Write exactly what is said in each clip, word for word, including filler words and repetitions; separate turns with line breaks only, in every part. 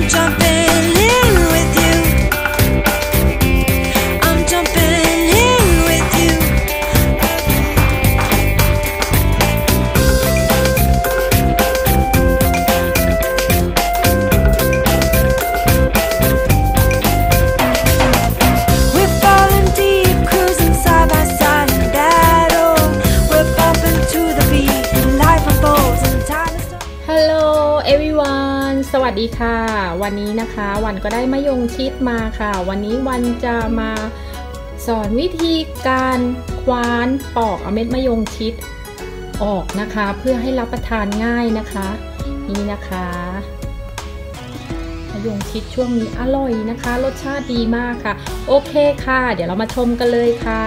jumping in with you. I'm jumping in with you. We're falling deep, cruising side by side in battle. We're bumping to the beat, and life unfolds in time.
Hello everyone สวัสดีค่ะวันนี้นะคะวันก็ได้มะยงชิดมาค่ะวันนี้วันจะมาสอนวิธีการคว้านปอกเอาเม็ดมะยงชิดออกนะคะเพื่อให้รับประทานง่ายนะคะนี่นะคะมะยงชิดช่วงนี้อร่อยนะคะรสชาติดีมากค่ะโอเคค่ะเดี๋ยวเรามาชมกันเลยค่ะ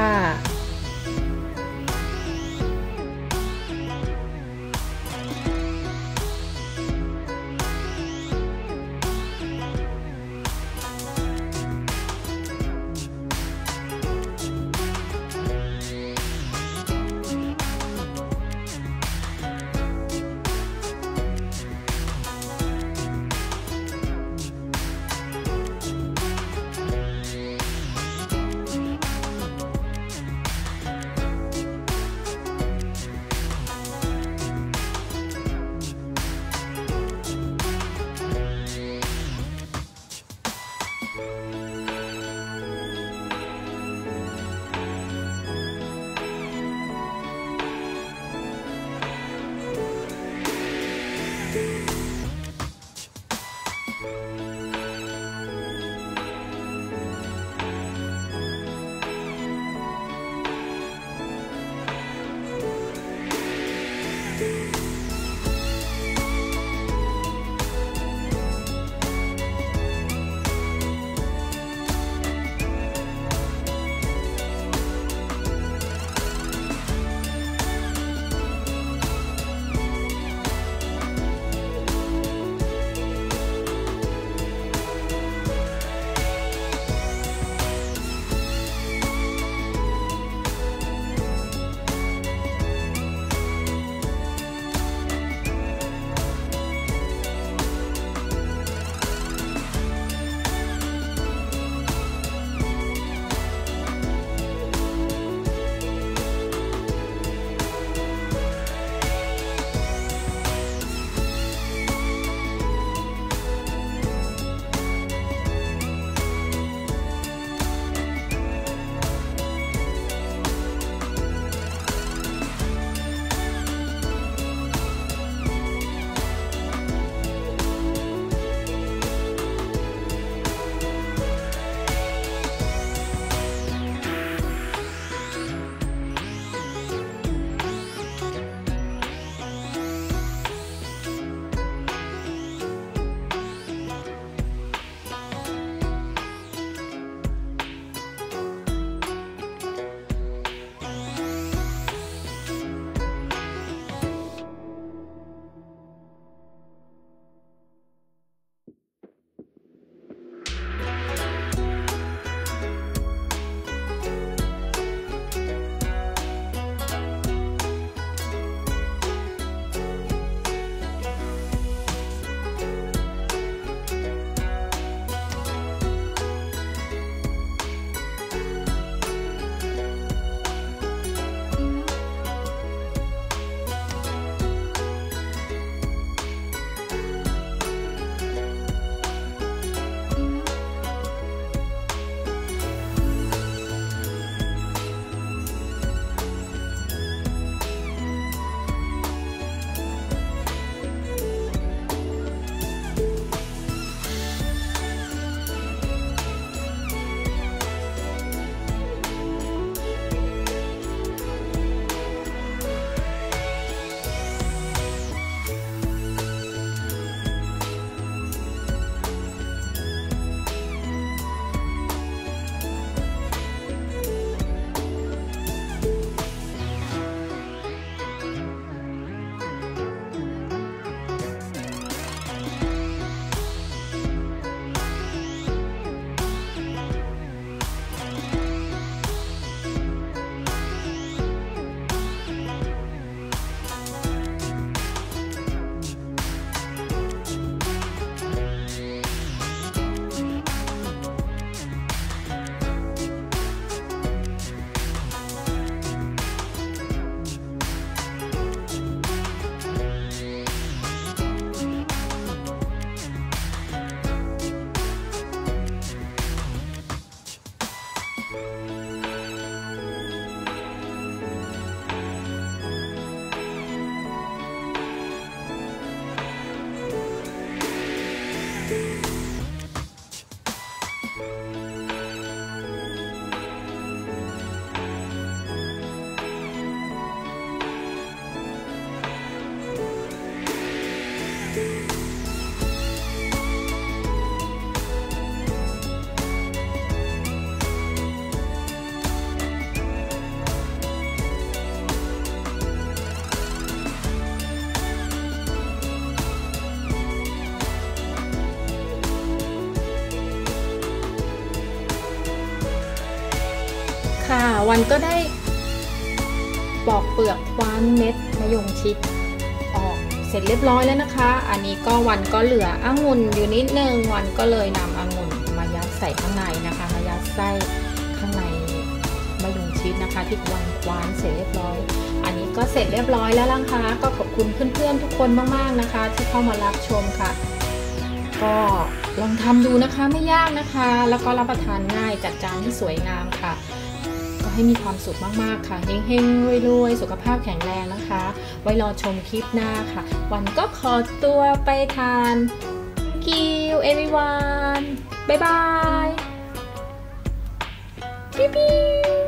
ค่ะวันก็ได้ปอกเปลือกคว้านเม็ดมะยงชิดออกเสร็จเรียบร้อยแล้วนะคะอันนี้ก็วันก็เหลือองุ่นอยู่นิดนึงวันก็เลยนำองุ่นมายัดใส่ข้างในนะคะมายัดไส้ข้างในมะยงชิดนะคะที่วันคว้านเสร็จเรียบร้อยอันนี้ก็เสร็จเรียบร้อยแล้วล่ะค่ะก็ขอบคุณเพื่อนๆทุกคนมากๆนะคะที่เข้ามารับชมค่ะก็ลองทำดูนะคะไม่ยากนะคะแล้วก็รับประทานง่ายจัดจานที่สวยงามค่ะก็ให้มีความสุขมากๆค่ะเฮงๆรวยๆสุขภาพแข็งแรงนะคะไว้รอชมคลิปหน้าค่ะวันก็ขอตัวไปทาน Thank you everyone บ๊ายบายปิ๊บ